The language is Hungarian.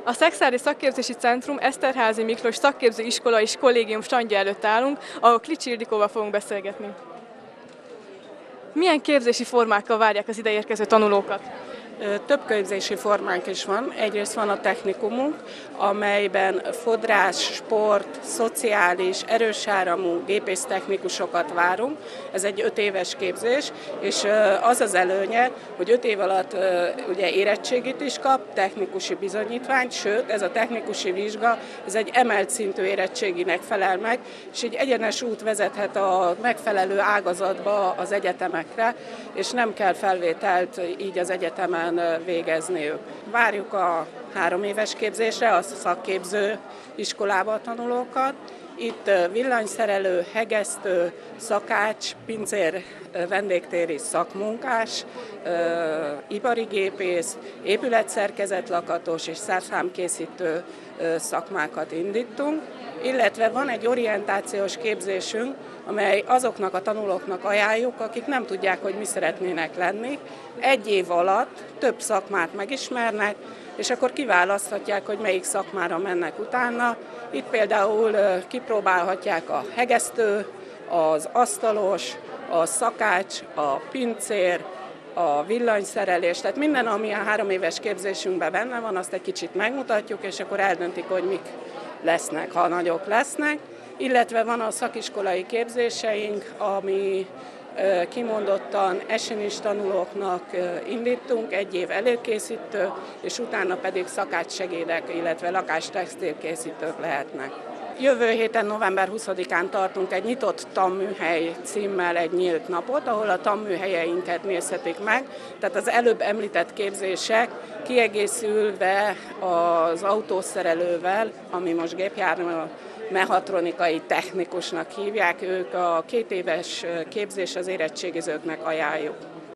A Szekszári Szakképzési Centrum Eszterházy Miklós Szakképző Iskola és Kollégium standja előtt állunk, ahol Klicsi Ildikóval fogunk beszélgetni. Milyen képzési formákkal várják az ideérkező tanulókat? Több képzési formánk is van. Egyrészt van a technikumunk, amelyben fodrász, sport, szociális, erősáramú gépésztechnikusokat várunk. Ez egy 5 éves képzés, és az az előnye, hogy 5 év alatt ugye érettségit is kap, technikusi bizonyítványt, sőt, ez a technikusi vizsga, ez egy emelt szintű érettséginek felel meg, és így egyenes út vezethet a megfelelő ágazatba az egyetemekre, és nem kell felvételt így az egyetemen végezniük. Várjuk a 3 éves képzésre a szakképző iskolába a tanulókat. Itt villanyszerelő, hegesztő, szakács, pincér, vendégtéri szakmunkás, ipari gépész, épületszerkezetlakatos és szerszámkészítő szakmákat indítunk, illetve van egy orientációs képzésünk, amely azoknak a tanulóknak ajánljuk, akik nem tudják, hogy mi szeretnének lenni. 1 év alatt több szakmát megismernek, és akkor kiválaszthatják, hogy melyik szakmára mennek utána. Itt például kipróbálhatják a hegesztő, az asztalos, a szakács, a pincér, a villanyszerelés, tehát minden, ami a 3 éves képzésünkben benne van, azt egy kicsit megmutatjuk, és akkor eldöntik, hogy mik lesznek, ha nagyok lesznek. Illetve van a szakiskolai képzéseink, ami kimondottan esenis tanulóknak indítunk, 1 év előkészítő, és utána pedig szakácssegédek, illetve lakástextilkészítők lehetnek. Jövő héten, november 20-án tartunk egy nyitott tanműhely címmel egy nyílt napot, ahol a tanműhelyeinket nézhetik meg. Tehát az előbb említett képzések kiegészülve az autószerelővel, ami most gépjármű mechatronikai technikusnak hívják, ők a 2 éves képzés az érettségizőknek ajánljuk.